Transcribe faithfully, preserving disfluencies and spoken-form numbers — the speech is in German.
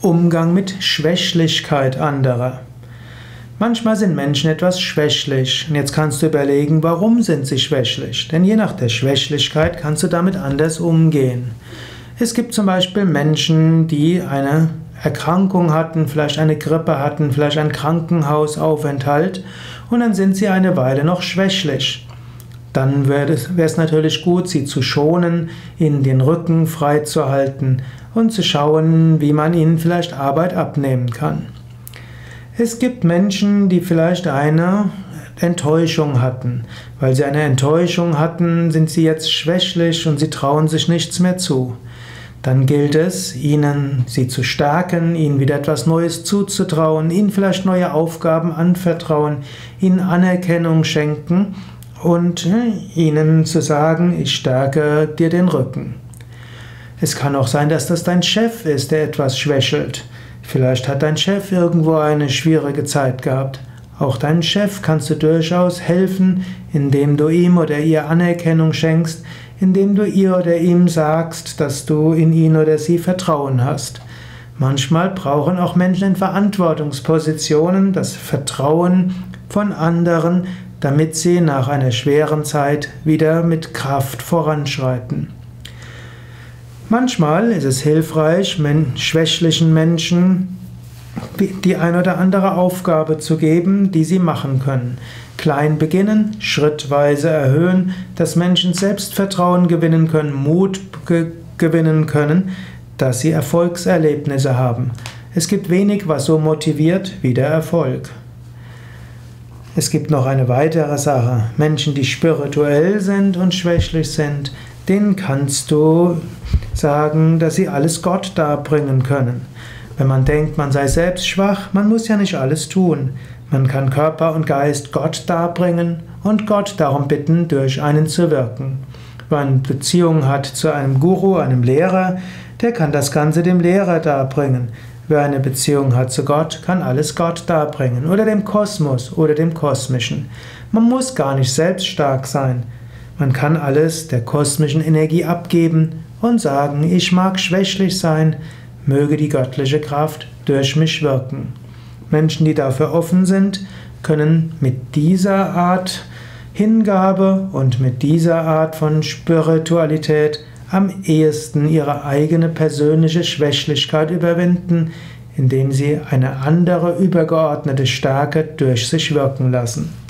Umgang mit Schwächlichkeit anderer. Manchmal sind Menschen etwas schwächlich und jetzt kannst du überlegen, warum sind sie schwächlich? Denn je nach der Schwächlichkeit kannst du damit anders umgehen. Es gibt zum Beispiel Menschen, die eine Erkrankung hatten, vielleicht eine Grippe hatten, vielleicht einen Krankenhausaufenthalt und dann sind sie eine Weile noch schwächlich. Dann wäre es, wäre es natürlich gut, sie zu schonen, ihnen den Rücken frei zu halten und zu schauen, wie man ihnen vielleicht Arbeit abnehmen kann. Es gibt Menschen, die vielleicht eine Enttäuschung hatten. Weil sie eine Enttäuschung hatten, sind sie jetzt schwächlich und sie trauen sich nichts mehr zu. Dann gilt es, ihnen sie zu stärken, ihnen wieder etwas Neues zuzutrauen, ihnen vielleicht neue Aufgaben anvertrauen, ihnen Anerkennung schenken und ihnen zu sagen, ich stärke dir den Rücken. Es kann auch sein, dass das dein Chef ist, der etwas schwächelt. Vielleicht hat dein Chef irgendwo eine schwierige Zeit gehabt. Auch deinem Chef kannst du durchaus helfen, indem du ihm oder ihr Anerkennung schenkst, indem du ihr oder ihm sagst, dass du in ihn oder sie Vertrauen hast. Manchmal brauchen auch Menschen in Verantwortungspositionen das Vertrauen von anderen, damit sie nach einer schweren Zeit wieder mit Kraft voranschreiten. Manchmal ist es hilfreich, schwächlichen Menschen die ein oder andere Aufgabe zu geben, die sie machen können. Klein beginnen, schrittweise erhöhen, dass Menschen Selbstvertrauen gewinnen können, Mut ge gewinnen können, dass sie Erfolgserlebnisse haben. Es gibt wenig, was so motiviert wie der Erfolg. Es gibt noch eine weitere Sache. Menschen, die spirituell sind und schwächlich sind, denen kannst du sagen, dass sie alles Gott darbringen können. Wenn man denkt, man sei selbst schwach, man muss ja nicht alles tun. Man kann Körper und Geist Gott darbringen und Gott darum bitten, durch einen zu wirken. Wer eine Beziehung hat zu einem Guru, einem Lehrer, der kann das Ganze dem Lehrer darbringen. Wer eine Beziehung hat zu Gott, kann alles Gott darbringen oder dem Kosmos oder dem Kosmischen. Man muss gar nicht selbst stark sein. Man kann alles der kosmischen Energie abgeben und sagen, ich mag schwächlich sein, möge die göttliche Kraft durch mich wirken. Menschen, die dafür offen sind, können mit dieser Art Hingabe und mit dieser Art von Spiritualität am ehesten ihre eigene persönliche Schwächlichkeit überwinden, indem sie eine andere übergeordnete Stärke durch sich wirken lassen.